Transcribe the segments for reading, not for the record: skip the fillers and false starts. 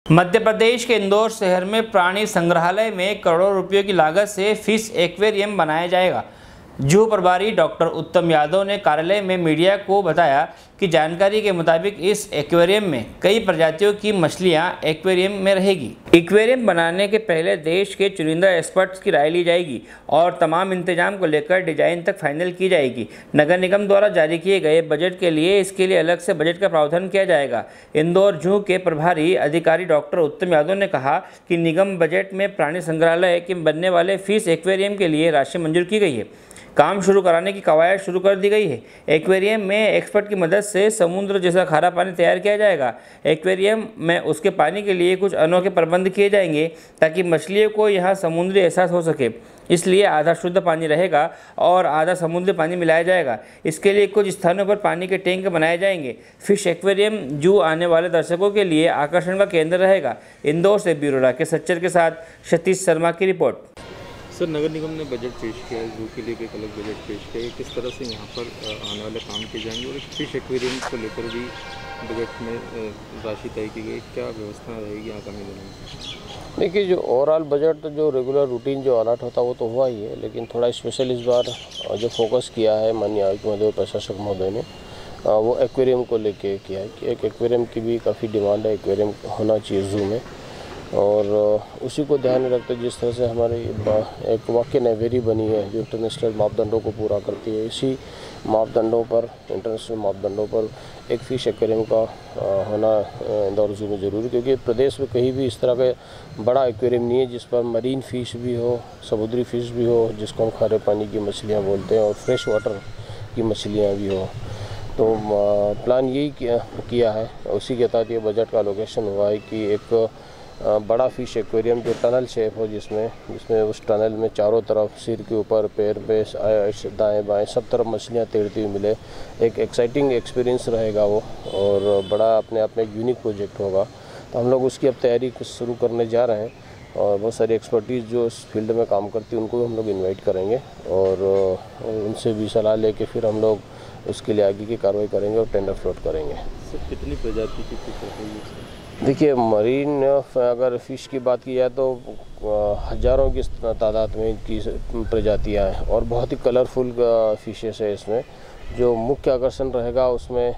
मध्य प्रदेश के इंदौर शहर में प्राणी संग्रहालय में करोड़ों रुपयों की लागत से फिश एक्वेरियम बनाया जाएगा। जू प्रभारी डॉक्टर उत्तम यादव ने कार्यालय में मीडिया को बताया कि जानकारी के मुताबिक इस एक्वेरियम में कई प्रजातियों की मछलियां एक्वेरियम में रहेगी। एक्वेरियम बनाने के पहले देश के चुनिंदा एक्सपर्ट्स की राय ली जाएगी और तमाम इंतजाम को लेकर डिजाइन तक फाइनल की जाएगी। नगर निगम द्वारा जारी किए गए बजट के लिए इसके लिए अलग से बजट का प्रावधान किया जाएगा। इंदौर जू के प्रभारी अधिकारी डॉक्टर उत्तम यादव ने कहा कि निगम बजट में प्राणी संग्रहालय के बनने वाले फिश एक्वेरियम के लिए राशि मंजूर की गई है। काम शुरू कराने की कवायद शुरू कर दी गई है। एक्वेरियम में एक्सपर्ट की मदद से समुद्र जैसा खारा पानी तैयार किया जाएगा। एक्वेरियम में उसके पानी के लिए कुछ अनोखे प्रबंध किए जाएंगे ताकि मछलियों को यहाँ समुद्री एहसास हो सके। इसलिए आधा शुद्ध पानी रहेगा और आधा समुद्री पानी मिलाया जाएगा। इसके लिए कुछ स्थानों पर पानी के टैंक बनाए जाएंगे। फिश एक्वेरियम जू आने वाले दर्शकों के लिए आकर्षण का केंद्र रहेगा। इंदौर से ब्यूरो राकेश सच्चर के साथ सतीश शर्मा की रिपोर्ट। सर, नगर निगम ने बजट पेश किया है, जू के लिए एक अलग बजट पेश किया है। किस तरह से यहाँ पर आने वाले काम किए जाएंगे और फिश एक्वेरियम को लेकर भी बजट में राशि तय की गई, क्या व्यवस्था रहेगी आगामी दिनों में? देखिए, जो ओवरऑल बजट जो रेगुलर रूटीन जो अलर्ट होता है वो तो हुआ ही है, लेकिन थोड़ा स्पेशल इस बार जो फोकस किया है माननीय आयुक्त महोदय प्रशासक महोदय ने वो एक्वेरियम को लेके किया है कि एक एक्वेरियम की भी काफ़ी डिमांड है। एक्वेरियम होना चाहिए जू में और उसी को ध्यान में रखते जिस तरह से हमारी एक वाक्य नेवेरी बनी है जो इंटरनेशनल मापदंडों को पूरा करती है, इसी मापदंडों पर इंटरनेशनल मापदंडों पर एक फ़िश एक्वेरियम का होना इंदौर जू में ज़रूरी, क्योंकि प्रदेश में कहीं भी इस तरह का बड़ा एक्वेरियम नहीं है जिस पर मरीन फ़िश भी हो, समुद्री फ़िश भी हो जिसको हम खारे पानी की मछलियाँ बोलते हैं, और फ्रेश वाटर की मछलियाँ भी हो। तो प्लान यही किया है, उसी के तहत ये बजट का एलोकेशन हुआ है कि एक बड़ा फिश एक्वेरियम जो टनल शेप हो जिसमें उस टनल में चारों तरफ सिर के ऊपर पैर पे दाएं बाएं सब तरफ मछलियाँ तैरती हुई मिले। एक एक्साइटिंग एक्सपीरियंस रहेगा वो और बड़ा अपने आप में एक यूनिक प्रोजेक्ट होगा। तो हम लोग उसकी अब तैयारी शुरू करने जा रहे हैं और बहुत सारी एक्सपर्टीज़ जो इस फील्ड में काम करती है उनको भी हम लोग इन्वाइट करेंगे और उनसे भी सलाह लेके फिर हम लोग उसके लिए आगे की कार्रवाई करेंगे और टेंडर फ्लोट करेंगे। कितनी प्रजाति की फिश रहेगी? देखिए, मरीन अगर फ़िश की बात की जाए तो हज़ारों की तादाद में इनकी प्रजातियां हैं और बहुत ही कलरफुल फिशेस है। इसमें जो मुख्य आकर्षण रहेगा उसमें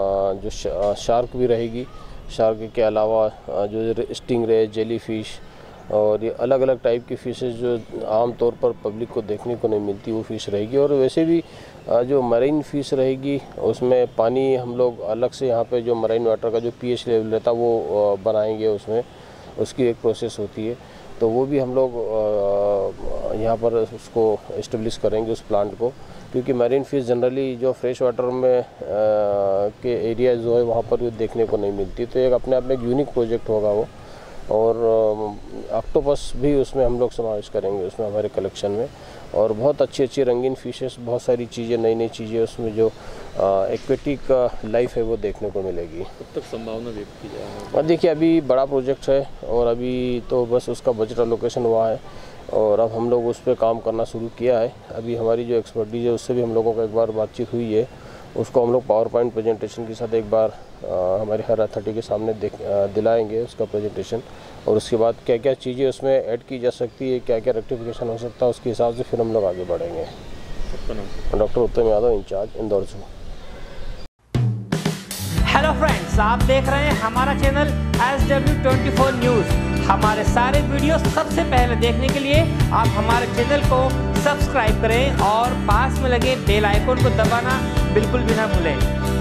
जो शार्क भी रहेगी, शार्क के अलावा जो स्टिंगरे, जेली फ़िश और ये अलग अलग टाइप की फ़िशेस जो आम तौर पर पब्लिक को देखने को नहीं मिलती वो फ़िश रहेगी। और वैसे भी जो मरीन फ़िश रहेगी उसमें पानी हम लोग अलग से यहाँ पे जो मरीन वाटर का जो पीएच लेवल रहता है वो बनाएंगे, उसमें उसकी एक प्रोसेस होती है, तो वो भी हम लोग यहाँ पर उसको इस्टेब्लिश करेंगे उस प्लांट को, क्योंकि मरीन फ़िश जनरली जो फ्रेश वाटर में के एरिया जो है वहाँ पर देखने को नहीं मिलती। तो एक अपने आप में एक यूनिक प्रोजेक्ट होगा वो। और ऑक्टोपस भी उसमें हम लोग समावेश करेंगे उसमें हमारे कलेक्शन में, और बहुत अच्छी अच्छी रंगीन फिशेस, बहुत सारी चीज़ें, नई नई चीज़ें उसमें जो एक्वेटिक लाइफ है वो देखने को मिलेगी। कब तक संभावना व्यक्त की जाए? और देखिए, अभी बड़ा प्रोजेक्ट है और अभी तो बस उसका बजट एलोकेशन हुआ है और अब हम लोग उस पर काम करना शुरू किया है। अभी हमारी जो एक्सपर्टीज है उससे भी हम लोगों का एक बार बातचीत हुई है, उसको हम लोग पावर पॉइंट प्रेजेंटेशन के साथ एक बार हमारे हर अथॉरिटी के सामने दिलाएंगे उसका प्रेजेंटेशन, और उसके बाद क्या क्या चीज़ें उसमें ऐड की जा सकती है, क्या क्या रेक्टिफिकेशन हो सकता है, उसके हिसाब से फिर हम लोग आगे बढ़ेंगे। डॉक्टर उत्तम यादव, इंचार्ज इंदौर जू। हेलो फ्रेंड्स, आप देख रहे हैं हमारा चैनल SW24 न्यूज़। हमारे सारे वीडियो सबसे पहले देखने के लिए आप हमारे चैनल को सब्सक्राइब करें और पास में लगे बेल आइकन को दबाना बिल्कुल भी ना भूलें।